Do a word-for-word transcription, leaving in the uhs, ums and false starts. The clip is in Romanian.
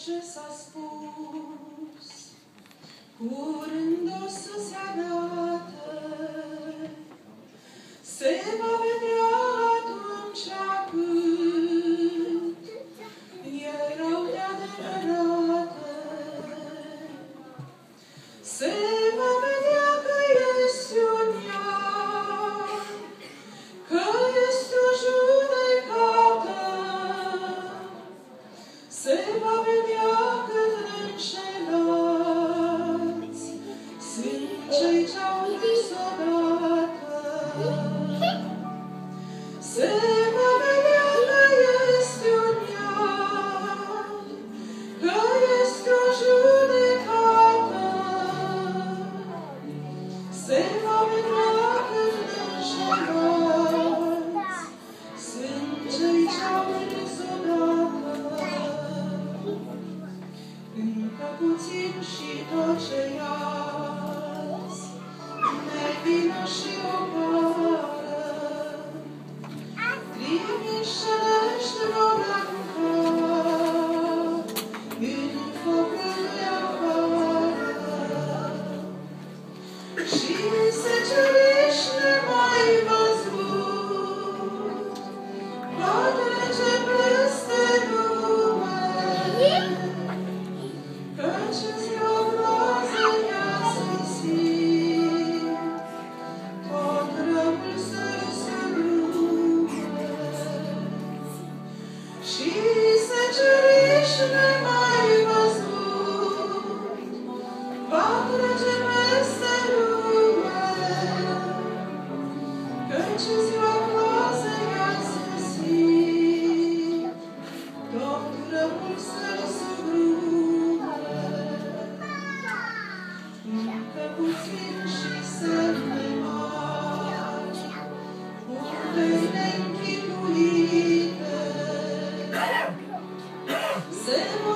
ce s-a spus, curând o să se arate, se va vedea atunci cât erau de adevărate. Se va vedea că este un iad, că este o judecată. Se va vedea cât de înșelați sunt cei ce-au râs odată. Se va vedea că este un iad, că este o judecată. Se va vedea cât de înșelați sunt cei ce-au râs odată. Încă puțin și tot ce iați ne vină și omoară. Trimișește vor arunca în focul de afară. Și seceriș nemai văzut va trece peste lume. Căci în ziua groazei ea se simt, tot răul să răsărupe. Și seceriș nemai văzut va trece peste lume. Căci în ziua groazei ea se simt, tot răul să răsărupe. Încă puțin și semne mari, undei neînchipuite, se